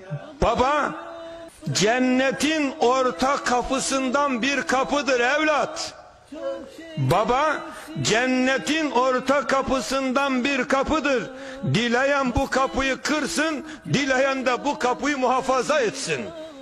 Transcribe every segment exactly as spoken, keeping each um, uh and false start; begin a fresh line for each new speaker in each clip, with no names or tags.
Baba cennetin orta kapısından bir kapıdır evlat. Baba cennetin orta kapısından bir kapıdır. Dileyen bu kapıyı kırsın, dileyen de bu kapıyı muhafaza etsin.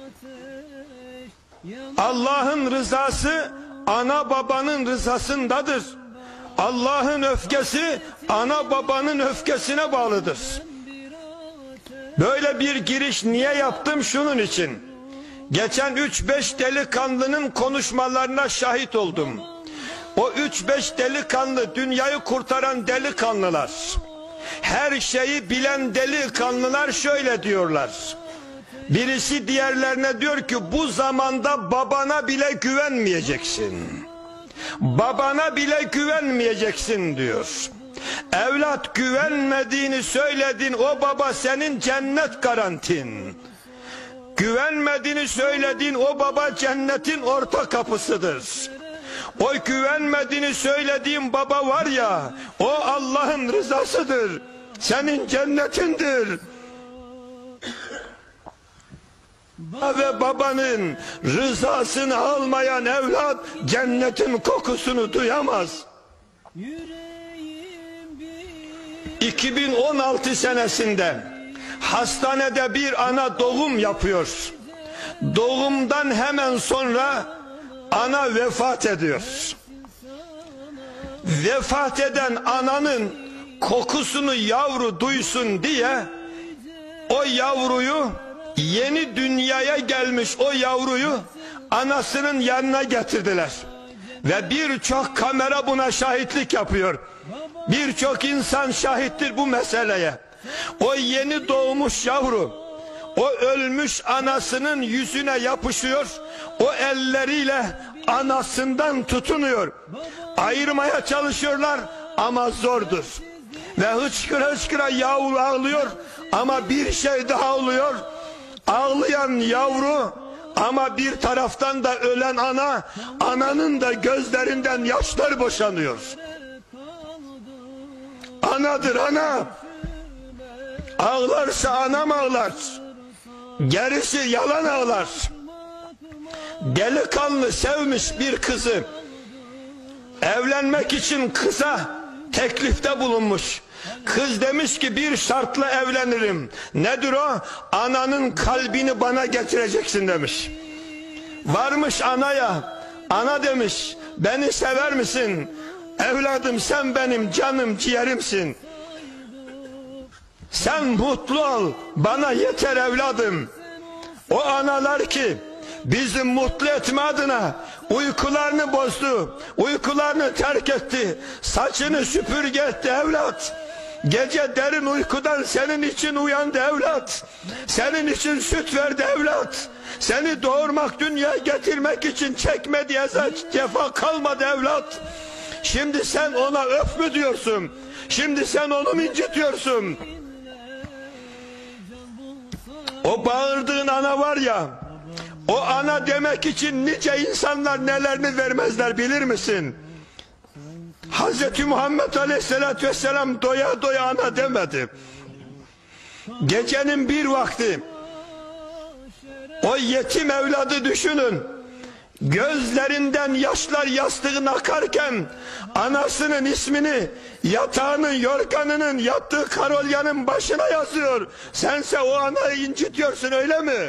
Allah'ın rızası ana babanın rızasındadır. Allah'ın öfkesi ana babanın öfkesine bağlıdır. Böyle bir giriş niye yaptım? Şunun için. Geçen üç beş delikanlının konuşmalarına şahit oldum. O üç beş delikanlı, dünyayı kurtaran delikanlılar, her şeyi bilen delikanlılar şöyle diyorlar. Birisi diğerlerine diyor ki bu zamanda babana bile güvenmeyeceksin. Babana bile güvenmeyeceksin diyor. Evlat, güvenmediğini söyledin, o baba senin cennet garantin. Güvenmediğini söylediğin o baba cennetin orta kapısıdır. O güvenmediğini söylediğin baba var ya, o Allah'ın rızasıdır. Senin cennetindir. Ve babanın rızasını almayan evlat cennetin kokusunu duyamaz. iki bin on altı senesinde hastanede bir ana doğum yapıyor. Doğumdan hemen sonra ana vefat ediyor. Vefat eden ananın kokusunu yavru duysun diye o yavruyu, yeni dünyaya gelmiş o yavruyu anasının yanına getirdiler. Ve birçok kamera buna şahitlik yapıyor. Birçok insan şahittir bu meseleye. O yeni doğmuş yavru, o ölmüş anasının yüzüne yapışıyor, o elleriyle anasından tutunuyor. Ayırmaya çalışıyorlar ama zordur. Ve hıçkıra hıçkıra yavru ağlıyor ama bir şey daha oluyor. Ağlayan yavru ama bir taraftan da ölen ana, ananın da gözlerinden yaşlar boşanıyor. Anadır ana. Ağlarsa anam ağlar. Gerisi yalan ağlar. Delikanlı sevmiş bir kızı. Evlenmek için kıza teklifte bulunmuş. Kız demiş ki bir şartla evlenirim. Nedir o? Ananın kalbini bana getireceksin demiş. Varmış anaya. Ana demiş, beni sever misin? Evladım sen benim canım ciğerimsin. Sen mutlu ol, bana yeter evladım. O analar ki bizi mutlu etme adına uykularını bozdu, uykularını terk etti, saçını süpürge etti evlat. Gece derin uykudan senin için uyandı evlat. Senin için süt verdi evlat. Seni doğurmak, dünyaya getirmek için çekmediği eza, cefa kalmadı evlat. Şimdi sen ona öf mü diyorsun? Şimdi sen onu mu incitiyorsun? O bağırdığın ana var ya, o ana demek için nice insanlar nelerini vermezler bilir misin? Hazreti Muhammed Aleyhisselatü Vesselam doya doya ana demedi. Gecenin bir vakti o yetim evladı düşünün. Gözlerinden yaşlar yastığına akarken anasının ismini yatağının, yorganının, yattığı karolyanın başına yazıyor. Sense o anayı incitiyorsun öyle mi?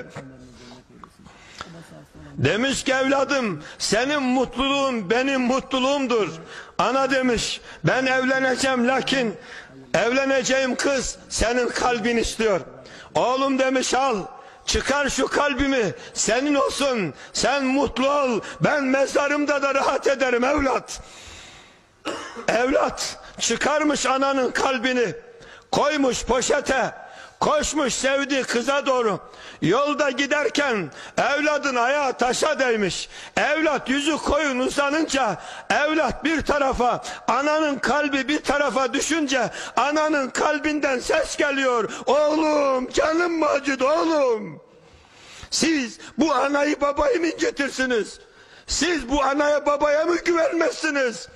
Demiş ki evladım senin mutluluğun benim mutluluğumdur. Ana demiş ben evleneceğim lakin evleneceğim kız senin kalbin istiyor. Oğlum demiş al. Çıkar şu kalbimi senin olsun, sen mutlu ol, ben mezarımda da rahat ederim evlat. Evlat çıkarmış ananın kalbini, koymuş poşete, koşmuş sevdiği kıza doğru. Yolda giderken evladın ayağı taşa değmiş. Evlat yüzü koyun uzanınca evlat bir tarafa, ananın kalbi bir tarafa düşünce ananın kalbinden ses geliyor. Oğlum canım mı acıdı oğlum? Siz bu anayı babayı mı incitirsiniz? Siz bu anaya babaya mı güvenmezsiniz?